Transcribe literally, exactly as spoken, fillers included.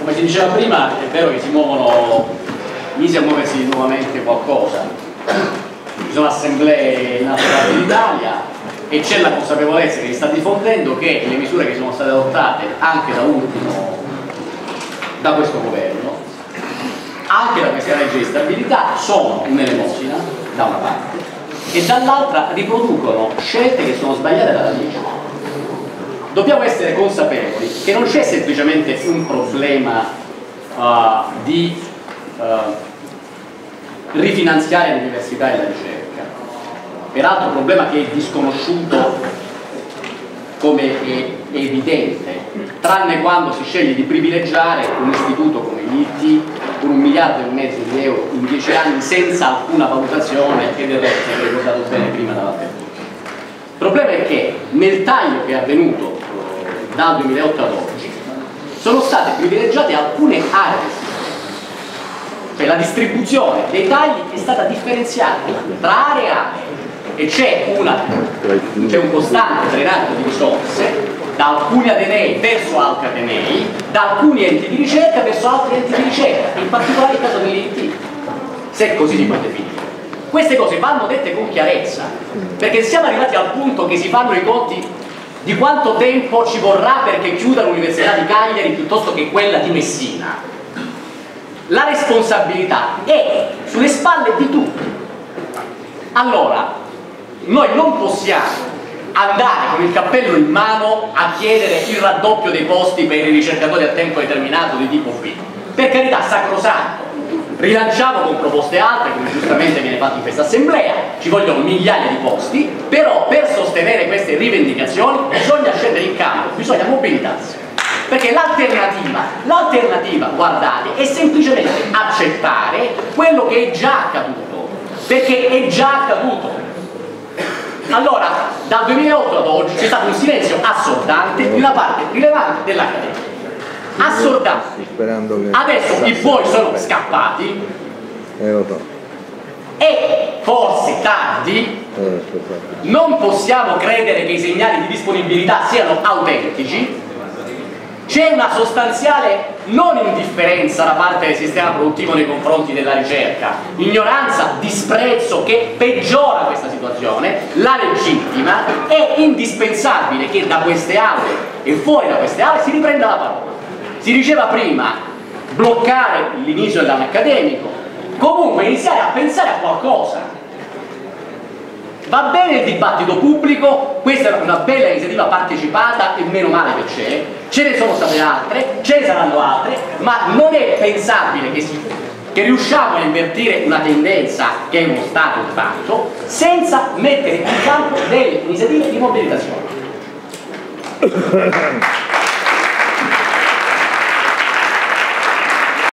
come si diceva prima, è vero che si muovono, inizia a muoversi nuovamente qualcosa, ci sono assemblee nazionali d'Italia e c'è la consapevolezza che si sta diffondendo che le misure che sono state adottate anche da ultimo da questo governo, anche da questa legge di stabilità, sono un'elemosina da una parte e dall'altra riproducono scelte che sono sbagliate dalla legge. Dobbiamo essere consapevoli che non c'è semplicemente un problema uh, di uh, rifinanziare l'università e la ricerca, peraltro un problema che è disconosciuto come è evidente, tranne quando si sceglie di privilegiare un istituto come l'I T con un miliardo e mezzo di euro in dieci anni senza alcuna valutazione, che del resto è ricordato bene prima dalla Terza. Il problema è che nel taglio che è avvenuto dal duemilaotto ad oggi sono state privilegiate alcune aree, cioè la distribuzione dei tagli è stata differenziata tra aree e aree e c'è un costante drenaggio di risorse da alcuni atenei verso altri atenei, da alcuni enti di ricerca verso altri enti di ricerca, in particolare il caso dell'I T, se così si può definire. Queste cose vanno dette con chiarezza, perché siamo arrivati al punto che si fanno i conti di quanto tempo ci vorrà perché chiuda l'Università di Cagliari piuttosto che quella di Messina. La responsabilità è sulle spalle di tutti. Allora, noi non possiamo andare con il cappello in mano a chiedere il raddoppio dei posti per i ricercatori a tempo determinato di tipo B. Per carità, sacrosanto. Rilanciamo con proposte altre, come giustamente viene fatto in questa assemblea, ci vogliono migliaia di posti, però per sostenere queste rivendicazioni bisogna scendere in campo, bisogna mobilitarsi. Perché l'alternativa, l'alternativa, guardate, è semplicemente accettare quello che è già accaduto, perché è già accaduto. Allora, dal duemilaotto ad oggi c'è stato un silenzio assordante di una parte rilevante dell'Accademia. Assordante. Adesso i buoi sono scappati e forse tardi, non possiamo credere che i segnali di disponibilità siano autentici. C'è una sostanziale non indifferenza da parte del sistema produttivo nei confronti della ricerca, ignoranza, disprezzo che peggiora questa situazione, la legittima. È indispensabile che da queste aule e fuori da queste aule si riprenda la parola. Si diceva prima bloccare l'inizio dell'anno accademico, comunque iniziare a pensare a qualcosa. Va bene il dibattito pubblico, questa è una bella iniziativa partecipata e meno male che c'è, ce ne sono state altre, ce ne saranno altre, ma non è pensabile che, si, che riusciamo a invertire una tendenza che è uno stato di fatto senza mettere in campo delle iniziative di mobilitazione.